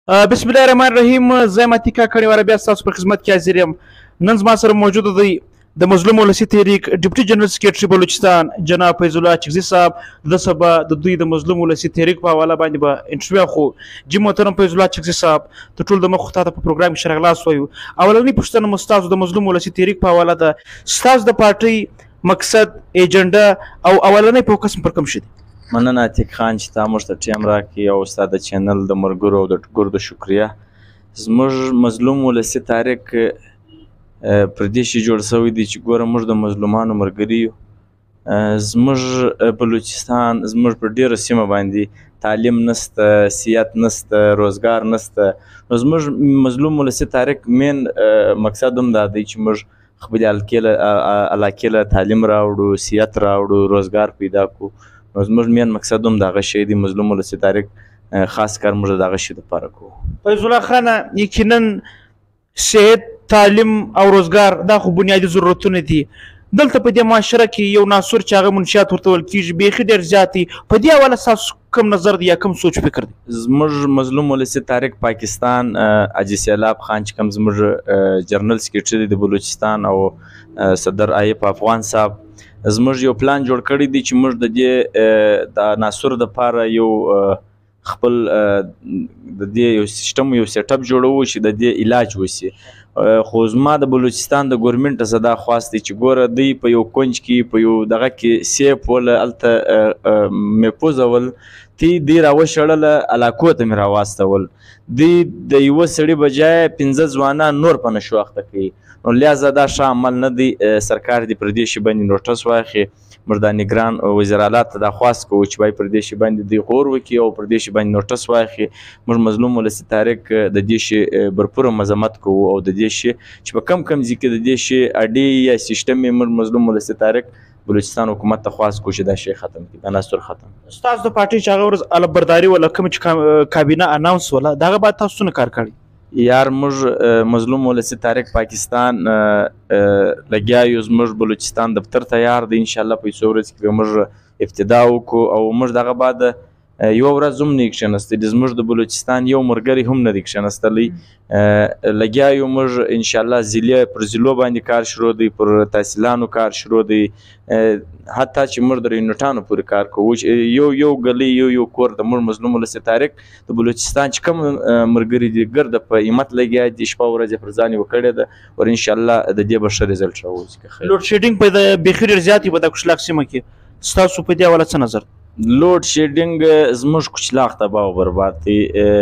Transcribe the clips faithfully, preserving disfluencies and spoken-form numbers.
بسم الله الرحمن الرحیم. زه یم عتیق کاکړ یو بیا ستاسو په خدمت کې حاضر یم. نن زما سره موجود دی د مظلوم ولسي تحریک ډیپټي جنرال سکریټري بلوچستان جناب فیض الله چغزي صاحب. د سبا د دوی د مظلوم ولسي تحریک په حواله باندې به انټرویو اخلو. جی محترم فیض الله چغزي صاحب، ته ټول د مخ ته په پروګرام کې شرغلاس وایو. اولنۍ پوښتنه مو ستاسو د مظلوم ولسي تحریک په حواله ده. ستاسو د پارټۍ مقصد، ایجنډا او اولنۍ فوکس پر کوم شي دی؟ مننه عتیق خان چې تا موږ ته ټایم راکړې او ستا د چینل د ملګرو او د ګردو شکریه. زموږ مظلوم ولسي تحریک پر دې شي جوړ شوی دی چې ګوره موږ د مظلومانو ملګري یو. زموږ بلوچستان زموږ په ډېرو سیمه باندې تعلیم نسته، صحت نسته، روزګار نسته. نو زموږ مظلوم ولسي تحریک مین مقصد هم دا دی چې موږ خپلې علاقې له تعلیم راوړو، صحت راوړو، روزګار پیدا کړو. نو زموږ مین مقصد هم دغه شی دی. مظلوم ولسي تحریک خاص کار موږ د دغه شي دپاره کوو. فیض الله خانه، یقینا صحت، تعلیم او روزګار دا خو بنیادي ضرورتونه دي. دلته په دې معاشره کې یو ناسور چې هغه منشیات ورته ویل کېږي بیخي ډېر زیات دي. په دې حواله ستاسو کوم نظر دی یا کوم سوچ فکر دی؟ زموږ مظلوم ولسي تحریک پاکستان حاجي سیلاب خان چې کوم زموږ جنرال سکریټري دی د بلوچستان او صدر ایوب افغان صاحب زموږ یو پلان جوړ کړی دی چې موږ د دې د ناسور دپاره یو خپل د دې یو سیسټم یو سیټ اپ جوړوو چې د دې علاج وشي. خو زما د بلوچستان د ګورمنټ څخه دا خواست دی چې ګوره دوی په یو کونج کې په یو دغه کې سیپ وله هلته مې پوځول، تی دوی راوشړله علاقو ته مې راواستول. دوی د یوه سړي بجای پنځه ځوانان نور په نشو اخته کوي. نو لہذا دا ښه عمل نه دی. سرکار دې پر دې شي باندې نوټس واخلي. موږ د نګران وزیر اعلی ته دا خواست کوو چې باید پر دې شي باندې دوی غور وکړي او پر دې شي باندې نوټس واخلي. موږ مظلوم ولسي تحریک د دې شي برپوره مذمت کوو او د دې شي چې په کم کم ځای کې د دې شي اډې یا سیسټم یې موږ مظلوم ولسي تحریک بلوچستان حکومت ته خواست کوو چې دا شی ختم کړي، دا ناسور ختم. ستاسو د پارټۍ چې هغه ورځ علمبرداري ولا کوم چې کابینه اناونس ولا د هغه بعد تاسو څونه کار کړی؟ یار موږ مظلوم ولسي تحریک پاکستان لګیا یو. زموږ بلوچستان دفتر تیار دی. انشاءالله په څو ورځو کې به موږ ابتدا وکړو او موږ دغه بعد یوه ورځ هم نه یې کښېنستلی. زموږ د بلوچستان یو ملګری هم نه دی کښېنستلی. لګیا یو موږ انشاءالله ضلع پر ضلعو باندې کار شروع دی، پر تحصیلانو کار شروع دی، حتی چې موږ د یونټانو پورې کار کوو. یو یو ګلی یو یو کور د موږ مظلوم ولسي تحریک د بلوچستان چې کوم ملګري دي ګرده په همت لګیا دي، شپه ورځ یې پر ځان یې وکړې ده. ور انشاءالله د دې به ښه رزلټ راوځي. لوډ شیډینګ په بیخي ډېر زیات وي په د کشلاق سیمه کې. ستاسو په دې حواله څه نظر؟ لوډ شیډینګ زموږ کچلاق تباه او برباد دی.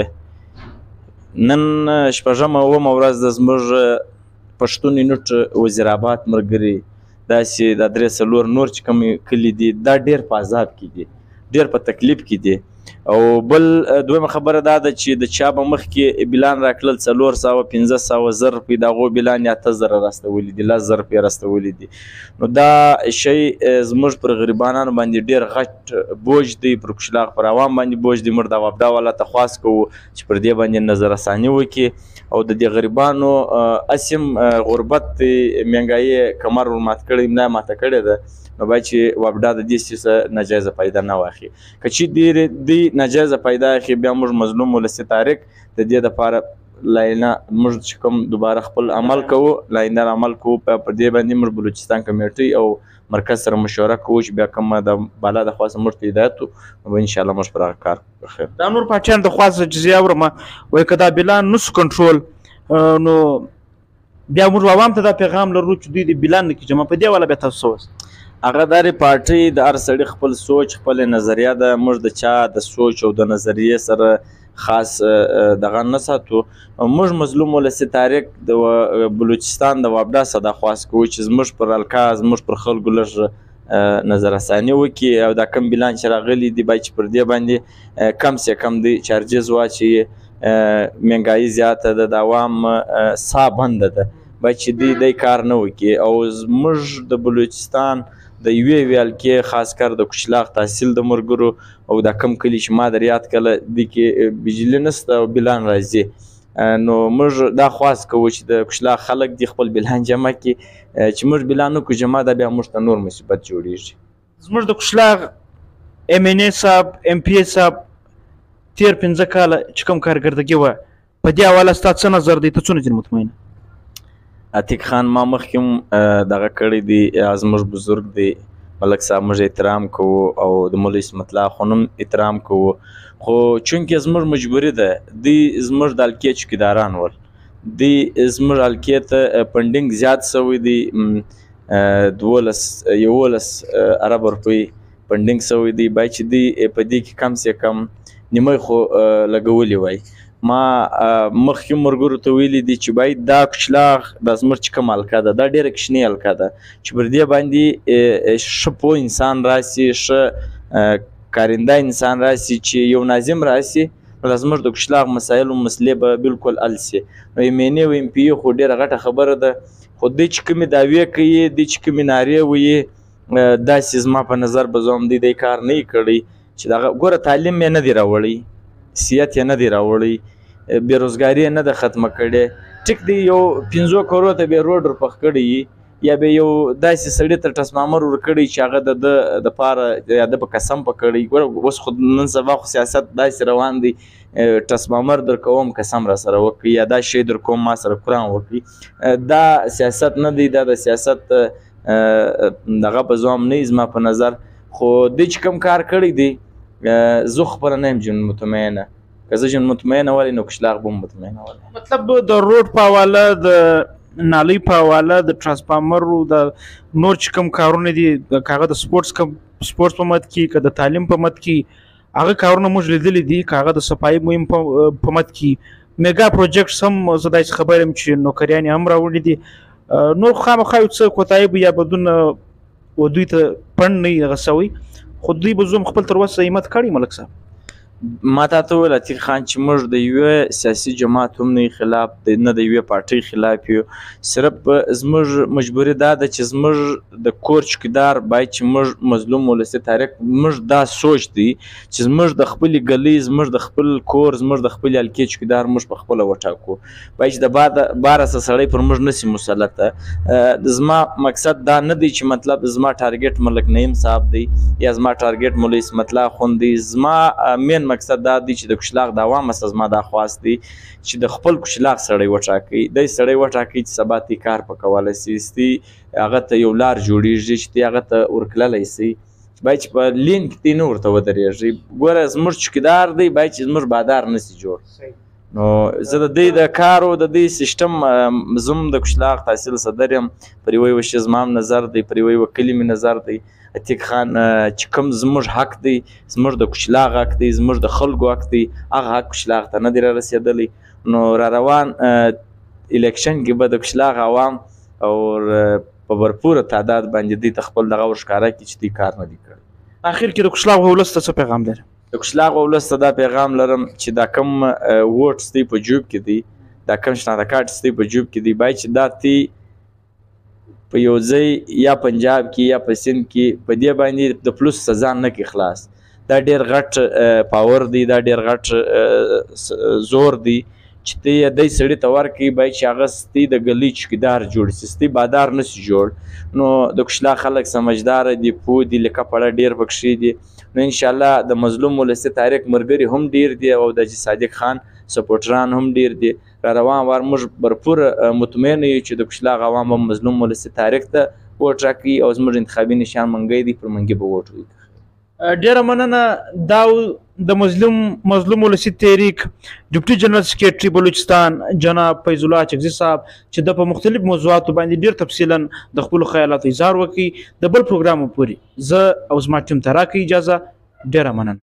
نن شپږمه اوومه ورځ د زموږ پښتون یونټ وزیر آباد ملګري داسې د درې څلور نور چې کوم کلي دي دا ډېر په عذاب کې دي، ډېر په تکلیف کې دي. او بل دویمه خبره دا ده چې د چا به مخکې بلان راکړل څلور سوه پنځه سوه زر روپۍ، د هغو بلان یې اته زره راستولي دي، لس زره روپۍ راستولي دي. نو دا شی زموږ پر غریبانانو باندې ډېر غټ بوج دی، پر کشلاق پر عوام باندې بوج دی. موږ د وابدا والا ته خواست کوو چې پر دې باندې نظر ثاني وکړي او د دې غریبانو اسیم غربت دی، مهنګایي کمر ورمات کړی، ملا ماته کړې ده. نو باید چې وابدا د دې څه ناجایزه فایده نه واخلي. که چې ډېرې دوی ناجایزه فایده اخلي بیا موږ مظلوم ولسي تحریک د دې دپاره لاینه موږ چې کوم دوباره خپل عمل کوو، لاینه عمل کوو. پر دې باندې موږ بلوچستان کمیټۍ او مرکز سره مشوره کوو چې بیا کومه د بالا د خوا څخه موږ ته هدایت وو، نو انشاءالله موږ پر هغه کار کوو. دا نور پارټیان د خوا څخه چې زه اورم وایي که دا بلان نسو کنټرول نو بیا موږ عوام ته دا پیغام لرو چې دوی د بلان نه کړي جمع. په دې حواله بیا تاسو څه وایاست؟ هغه دارې پارټۍ د هر سړي خپل سوچ خپل نظریه ده. موږ د چا د سوچ او د نظریې سره خاص دغه نه ساتو. موږ مظلوم ولسي تحریک د بلوچستان د وابدا څخه دا خواست کوو چې زموږ پر الکا زموږ پر خلکو لږ نظر ثاني وکړي او دا کم بلان چې راغلي دي باید چې پر دې باندې کم سے کم دی چارجز واچوي. مهنګایي زیاته ده، د عوام ساه بنده ده، باید چې دوی دی کار نه وکړي. او زموږ د بلوچستان د یوې ویالکې خاص کر د کشلاق تحصیل د ملګرو او دا کم کلي چې ما در یاد کړله دې کې بجلي نسته او بلان راځي. نو موږ دا خواست کوو چې د کشلاق خلک دې خپل بلان جمع کړي. چې موږ بلان وکړو جمع دا بیا موږ ته نور مصیبت جوړېږي. زموږ د کشلاق ایم این اے صاحب، ایم پی اے صاحب تیر پنځه کاله چې کوم کارګردګي وه په دې حواله ستا څه نظر دی؟ ته څونه ځینې مطمئنه؟ عتیق خان ما مخکې هم دغه کړی دی، زموږ بزرګ دی ملک صاحب، موږ احترام کوو او د مولوي اسمت الله خان هم احترام کوو، خو چونکې زموږ مجبوري ده، دوی زموږ د حلقې چوکیداران ول، دوی زموږ حلقې ته فنډینګ زیات شوی دی، دولس یولس ارب روپۍ فنډینګ شوی دی، باید چې دوی په دې کې کم سے کم نیمه خو لګولی وای. ما مخکې ملګرو ته ویلي دي چې باید دا کشلاغ دا زموږ چې کوم حلقه ده دا ډېره کوچنۍ حلقه ده چې پر دې باندې ښه پوه انسان راسي، ښه کارنده انسان راسي، چې یو ناظم راسي، نو زموږ د کشلاغ مسایل او مسلې به بالکل حل سي. نو ایم این اے او ایم پی اے خو ډېره غټه خبره ده، خو دوی چې کومې دعوې کوي، دوی چې کومې نارې وایي، داسې زما په نظر به زه هم دوی دی کار نه وي کړی چې دغه ګوره تعلیم یې نه دی راوړی، سیاحت یې نه دی راوړی، بېروزګاري یې نه ده ختمه کړې. ټیک دی یو پنځو کورو ته به روډ ورپخ کړی وي، یا به یو داسې سړي ته ټسمامر ورکړی چې هغه د ده دپاره یا ده به قسم په کړی. ګوره اوس خو نن سبا خو سیاست داسې روان دی، ټسمامر در کوم قسم را سره وکړي، یا دا شی در کوم ما سره قرآن وکړي. دا سیاست نه دی، دا د سیاست دغه په زوم نه زما په نظر. خو دوی چې کوم کار کړی دی زه خپله نه یم جن مطمئنه، که زه جن مطمئنه ولې نو کشلاغ به هم مطمئنه ولې. مطلب د روډ په حواله، د نالۍ په حواله، د ټرانسفارمرو، د نور چې کوم کارونه دي، که هغه د سپورټس کم سپورټس په مد کې، که د تعلیم په مد کې، هغه کارونه موږ لیدلي دي، که هغه د صفایي مهم په مد کې. میګا پروجیکټس هم زه داسې خبر یم چې نوکریانې هم راوړي دي. نور خامخا یو څه کوتاهي به یا بدون و دوی ته پڼ نه وي دغه سوی، خو دوی به زه خپل تر اوسه همت کړی. ملک صاحب ما تا ته وویل عتیق خان چې موږ د یوې سیاسي جماعت هم نه خلاف، نه د یوې پارټۍ خلاف یو، صرف زموږ مجبوري دا ده چې زموږ د کور چوکیدار باید چې موږ مظلوم ولسي تاریخ، موږ دا سوچ دی چې زموږ د خپلې ګلۍ، زموږ د خپل کور، زموږ د خپلې حلقې چوکیدار موږ په خپله وټاکو. باید چې د بارسه سړی پر موږ نسي مسلطه. زما مقصد دا نه دی چې مطلب زما ټارګټ ملک نعیم صاحب دی یا زما ټارګټ مولوي اسمت الله خون دی. زما مین مقصد دا دی چې د کشلاغ د عوامو څخه زما دا خواست دی چې د خپل کشلاغ سړی وټاکئ، دی سړی وټاکئ چې سبا تی کار په کولی سي، تی هغه ته یو لار جوړېږي چې تی هغه ته ورتللی سي، باید چې په لین کې تی نه ورته ودرېږي. ګوره زموږ چوکیدار دی باید چې زموږ بادار نه سي جوړ. نو زه د دوی د کارو د دوی سیسټم زه هم د کشلاغ تحصیل صدر یم، پر یوه یوه شي زما هم نظر دی، پر یوه یوه کلي مې نظر دی. عتیق خان چې کوم زموږ حق دی، زموږ د کشلاغ حق دی، زموږ د خلکو حق دی، هغه حق کشلاغ ته نه دی را رسېدلی. نو را روان الیکشن کې به د کشلاغ عوام او په برپوره تعداد باندې دوی ته خپل دغه ورښکاره کړي چې دوی کار نه دي کړی. اخر کې د کشلاغ ولس ته څه پیغام لري؟ د کشلاغ ولس ته دا پیغام لرم چې دا کوم ووټ ستی په جوب کې دی، دا کوم شناخته کارت ستی په جوب کې دی، باید چې دا تی په یو ځای یا پنجاب کې یا په سند کې په دې باندې د پلوس سزا نه کې خلاص. دا ډېر غټ پاور دی، دا ډېر غټ زور دی چې ته یې دی سړي ته ورکړي، باید چې هغه ستی د ګلۍ چوکیدار جوړ سي، ستی بادار نه سي جوړ. نو د کشلاغ خلک سمجداره دي، پوه دي، لیکه پړه ډېر پکښې دي. نو انشاءالله د مظلوم ولسي تاریخ ملګري هم ډېر دي او د حاجي صادق خان سپورټران هم ډېر دي. را روان وار موږ برپوره مطمئن یو چې د کشلاغ عوام هم مظلوم ولسي تاریخ ته ووټ راکوي او زموږ انتخابي نشان منګی دی، پر منګي به ووټ وکړي. ډیره مننه. دا د مظلوم مظلوم ولسي تحریک ډیپټي جنرال سکریټري بلوچستان جناب فیض الله اچکزي صاحب چې د په مختلف موضوعاتو باندې ډیر تفصیلا د خپل خیالاتو اظهار وکړي. د بل پروګرام پورې زه او زما ټیم ته راکړئ اجازه. ډیره مننه.